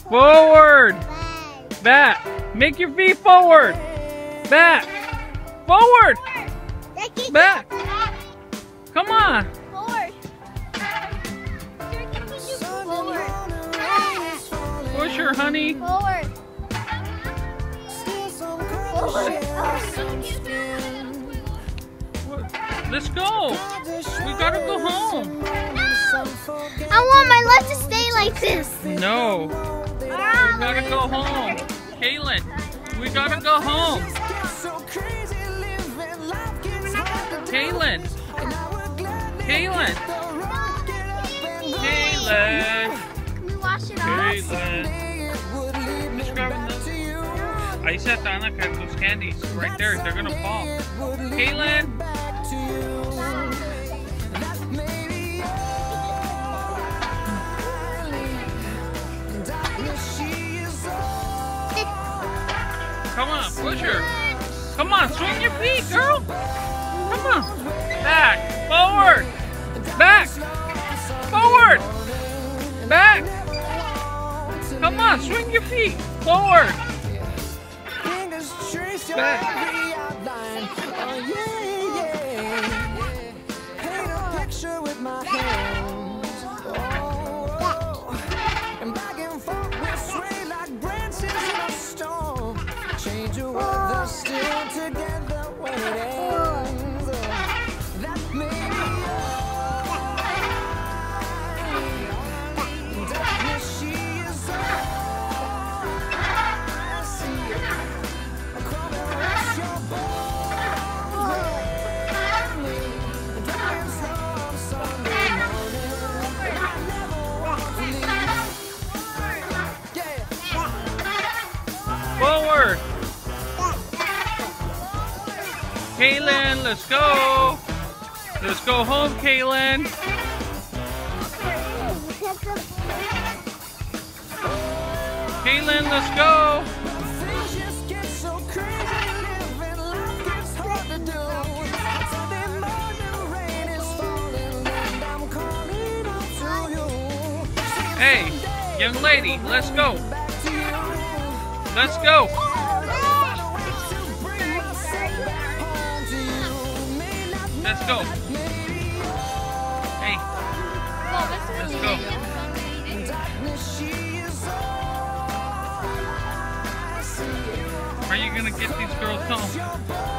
Forward. Back. Make your feet forward. Back. Forward. Back. Come on. Forward. Push her, honey. Forward. Forward. Let's go. We gotta go home. I want my leg to stay like this. No. We gotta go home. Katelynn, we gotta go home. Katelynn. Katelynn. Katelynn. Can we wash it off? Katelynn. Ahí se están those candies right there. They're gonna fall. Katelynn. Come on, push her. Come on, swing your feet, girl. Come on. Back. Forward. Back. Forward. Back. Come on, swing your feet. Forward. Back. Forward. Katelynn, let's go. Let's go home, Katelynn. Katelynn, let's go. Hey, young lady, let's go. Let's go. Let's go. Hey, let's go. Are you gonna get these girls home?